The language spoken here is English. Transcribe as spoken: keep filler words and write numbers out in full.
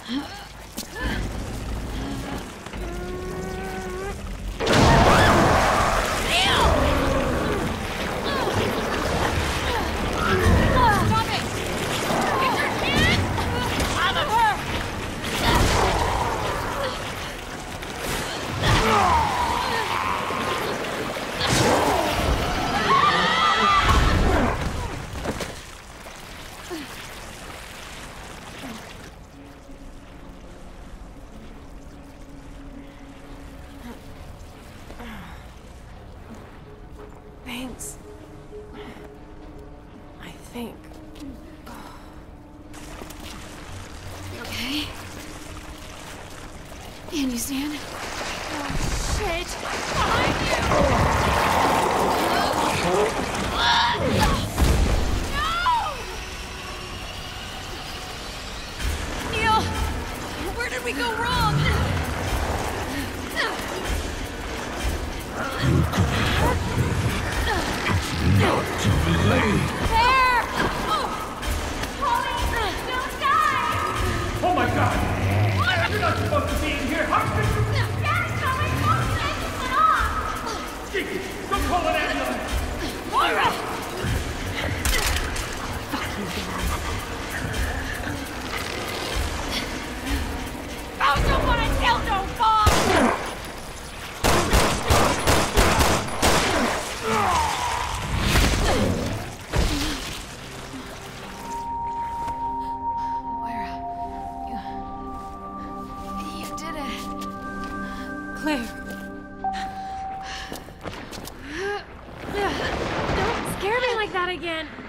Thanks. I think. You okay? Can you stand? Oh, shit! Behind you! No! Neil! Where did we go wrong? You can help me. It's not too late. There! Holly, don't die! Oh my god! You're not supposed to be in here! How could you? Dad's coming! Don't take it off! Kiki, don't call an ambulance! Moira! Found someone and killed no bomb! Claire. Don't scare me like that again.